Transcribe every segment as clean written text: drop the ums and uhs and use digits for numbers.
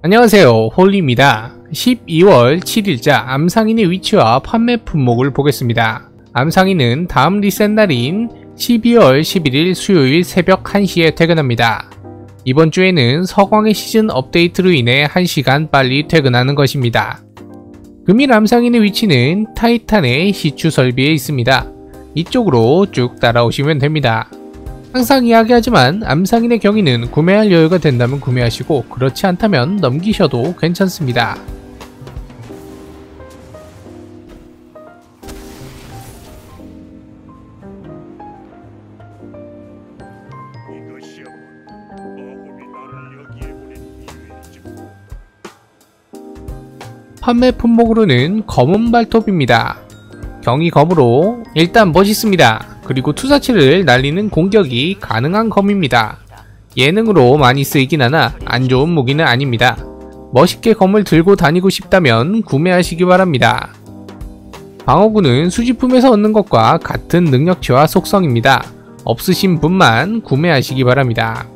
안녕하세요, 홀리입니다. 12월 7일자 암상인의 위치와 판매 품목을 보겠습니다. 암상인은 다음 리셋 날인 12월 11일 수요일 새벽 1시에 퇴근합니다. 이번 주에는 서광의 시즌 업데이트로 인해 1시간 빨리 퇴근하는 것입니다. 금일 암상인의 위치는 타이탄의 시추 설비에 있습니다. 이쪽으로 쭉 따라오시면 됩니다. 항상 이야기하지만 암상인의 경위는 구매할 여유가 된다면 구매하시고 그렇지 않다면 넘기셔도 괜찮습니다. 판매 품목으로는 검은 발톱입니다. 경이 검으로 일단 멋있습니다. 그리고 투사체를 날리는 공격이 가능한 검입니다. 예능으로 많이 쓰이긴 하나 안 좋은 무기는 아닙니다. 멋있게 검을 들고 다니고 싶다면 구매하시기 바랍니다. 방어구는 수집품에서 얻는 것과 같은 능력치와 속성입니다. 없으신 분만 구매하시기 바랍니다.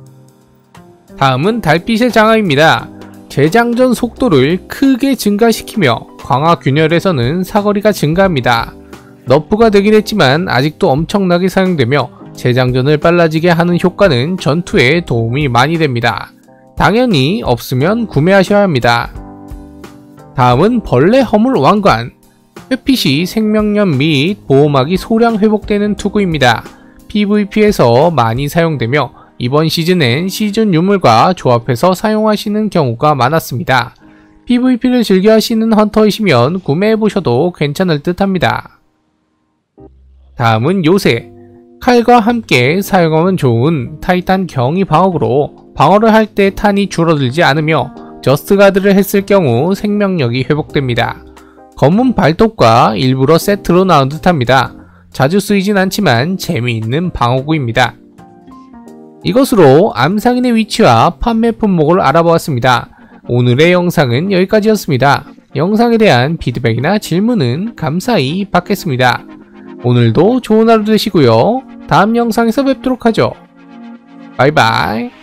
다음은 달빛의 장화입니다. 재장전 속도를 크게 증가시키며 광화 균열에서는 사거리가 증가합니다. 너프가 되긴 했지만 아직도 엄청나게 사용되며 재장전을 빨라지게 하는 효과는 전투에 도움이 많이 됩니다. 당연히 없으면 구매하셔야 합니다. 다음은 벌레 허물 왕관. 회핏이 생명력 및 보호막이 소량 회복되는 투구입니다. PVP에서 많이 사용되며 이번 시즌엔 시즌 유물과 조합해서 사용하시는 경우가 많았습니다. PVP를 즐겨 하시는 헌터이시면 구매해보셔도 괜찮을 듯 합니다. 다음은 요새. 칼과 함께 사용하면 좋은 타이탄 경이 방어구로 방어를 할 때 탄이 줄어들지 않으며 저스트 가드를 했을 경우 생명력이 회복됩니다. 검은 발톱과 일부러 세트로 나온 듯 합니다. 자주 쓰이진 않지만 재미있는 방어구입니다. 이것으로 암상인의 위치와 판매 품목을 알아보았습니다. 오늘의 영상은 여기까지였습니다. 영상에 대한 피드백이나 질문은 감사히 받겠습니다. 오늘도 좋은 하루 되시고요. 다음 영상에서 뵙도록 하죠. 바이바이.